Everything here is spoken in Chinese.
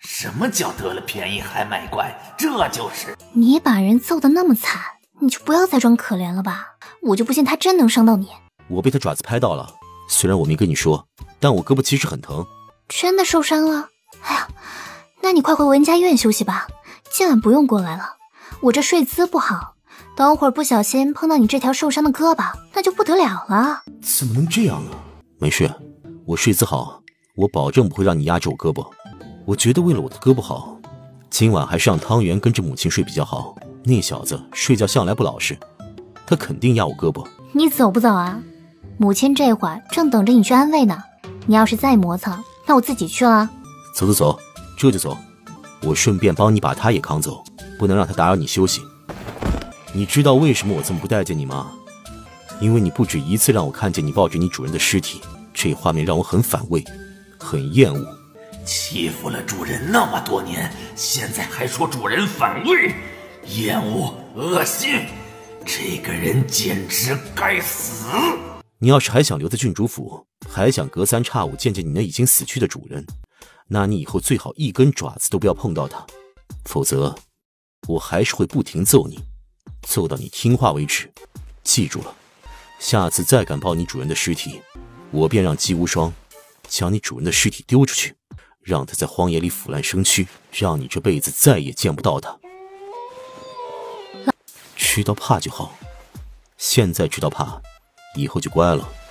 什么叫得了便宜还卖乖？这就是你把人揍得那么惨，你就不要再装可怜了吧。我就不信他真能伤到你。 我被他爪子拍到了，虽然我没跟你说，但我胳膊其实很疼。 真的受伤了？哎呀，那你快回文家医院休息吧，今晚不用过来了。我这睡姿不好，等会儿不小心碰到你这条受伤的胳膊，那就不得了了。 怎么能这样呢？没事，我睡姿好，我保证不会让你压着我胳膊。我觉得为了我的胳膊好，今晚还是让汤圆跟着母亲睡比较好。那小子睡觉向来不老实，他肯定压我胳膊。 你走不走啊？母亲这会儿正等着你去安慰呢。你要是再磨蹭，那我自己去了。 走走走，这就走。我顺便帮你把他也扛走，不能让他打扰你休息。你知道为什么我这么不待见你吗？因为你不止一次让我看见你抱着你主人的尸体，这画面让我很反胃，很厌恶。 欺负了主人那么多年，现在还说主人反胃，厌恶、恶心，这个人简直该死！ 你要是还想留在郡主府，还想隔三差五见见你那已经死去的主人，那你以后最好一根爪子都不要碰到他，否则我还是会不停揍你，揍到你听话为止。记住了，下次再敢抱你主人的尸体，我便让姬无双将你主人的尸体丢出去，让他在荒野里腐烂生蛆，让你这辈子再也见不到他。知道怕就好，现在知道怕，以后就乖了。